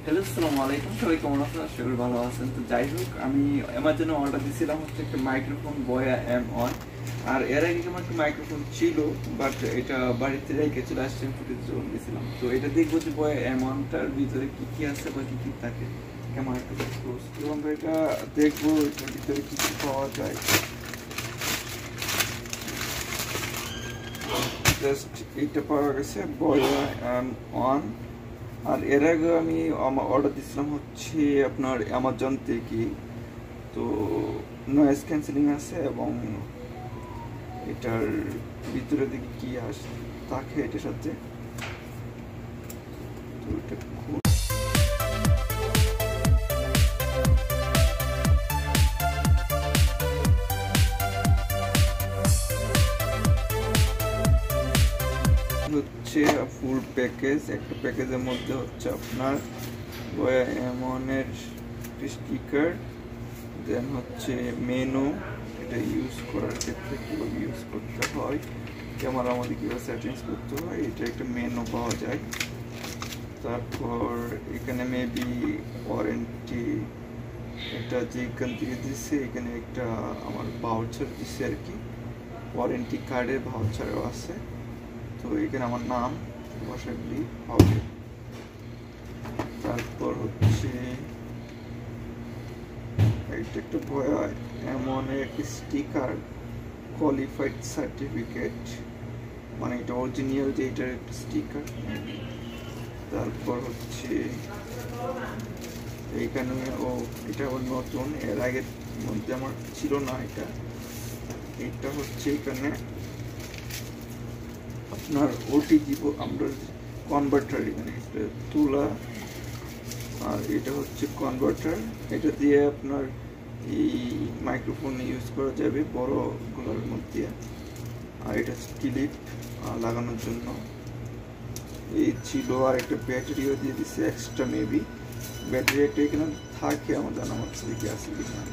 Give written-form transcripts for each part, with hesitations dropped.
Hello, আসসালামু আলাইকুম। সবাই কেমন আছেন? আশা করি ভালো আছেন। তো যাই হোক, আমি অ্যামাজনে অর্ডার দিয়েছিলাম হচ্ছে একটা মাইক্রোফোন বয়া M1। আর এর আগে আমার একটা মাইক্রোফোন ছিল, বাট এটা বাড়িতে রেখে চলে আসছে, ফুটেজ জন্য দিয়েছিলাম। তো এটা দেখবো যে বয়া M1টার ভিতরে কি কি আছে বা কি কি থাকে, কেমন একটা ক্লোজ এবং এটা দেখবো এটার ভিতরে কি কি পাওয়া যায়। জাস্ট এইটা পাওয়া গেছে বয়া M1। আর এর আগে আমি আমার অর্ডার দিয়েছিলাম হচ্ছে আপনার অ্যামাজন থেকে। তো নয়েজ ক্যান্সেলিং আছে এবং এটার ভিতরে দিকে কি আসে থাকে এটার সাথে। তো এটা হচ্ছে ফুল প্যাকেজ। একটা প্যাকেজের মধ্যে হচ্ছে আপনার বয়া M1-এর স্টিকার, দেন হচ্ছে মেনু, এটা ইউজ করার ক্ষেত্রে কীভাবে ইউজ করতে হয়, ক্যামেরার মধ্যে কীভাবে সেটিংস করতে হয়, এটা একটা মেনু পাওয়া যায়। তারপর এখানে মেবি ওয়ারেন্টি, এটা যেখান থেকে দিচ্ছে এখানে একটা আমার ভাউচার দিচ্ছে আর কি, ওয়ারেন্টি কার্ডের ভাউচারও আছে। তো এখানে আমার নাম বসাবি হবে। তারপর হচ্ছে এটা একটা বয়া M1-এর একটা স্টিকার, কোয়ালিফাইড সার্টিফিকেট, মানে এটা অরিজিনাল যে এটার একটা স্টিকার। তারপর হচ্ছে এইখানে এটা আবার নতুন, এর আগের মধ্যে আমার ছিল না এটা। এটা হচ্ছে এখানে আপনার ওটিজি আমরা কনভার্টার, এখানে এটা তুলা, আর এটা হচ্ছে কনভার্টার। এটা দিয়ে আপনার এই মাইক্রোফোন ইউজ করা যাবে বড়গুলোর মধ্যে। আর এটা ক্লিপ লাগানোর জন্য এই ছিল। আর একটা ব্যাটারিও দিয়ে দিচ্ছে এক্সট্রা, মেবি ব্যাটারিটা এখানে থাকে আমার জানা হচ্ছে কি আছে কিনা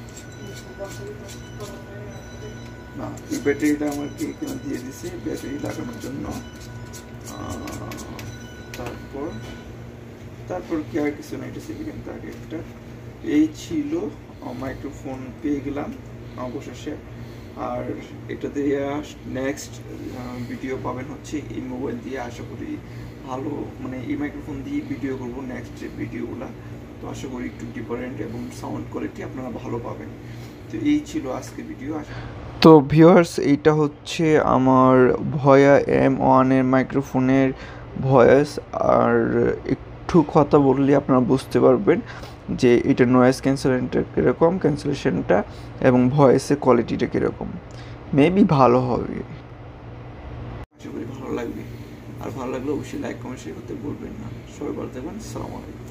না। এই ব্যাটারিটা আমাকে এখানে দিয়ে দিছে ব্যাটারি লাগানোর জন্য। তারপর কি আর কিছু না, এটা সেকেন্ড থাকে একটা। এই ছিল মাইক্রোফোন, পেয়ে গেলাম অবশেষে। আর এটা দিয়ে নেক্সট ভিডিও পাবেন হচ্ছে এই মোবাইল দিয়ে, আশা করি ভালো, মানে এই মাইক্রোফোন দিয়ে ভিডিও করবো নেক্সট ভিডিওগুলো। তো আশা করি একটু ডিফারেন্ট এবং সাউন্ড কোয়ালিটি আপনারা ভালো পাবেন। তো এই ছিল আজকে ভিডিও। তো ভিউয়ার্স, এইটা হচ্ছে আমার বয়া M1-এর মাইক্রোফোনের ভয়েস। আর একটু কথা বললে আপনারা বুঝতে পারবেন যে এটা নয়েজ ক্যান্সেলেশনটা কীরকম, ক্যান্সেলেশনটা এবং ভয়েসের কোয়ালিটিটা কীরকম। মেবি ভালো হবে, আশা করি ভালো লাগবে। আর ভালো লাগলে অবশ্যই লাইক কমেন্ট শেয়ার করতে ভুলবেন না। সবাই ভালো থাকবেন। আসসালামু আলাইকুম।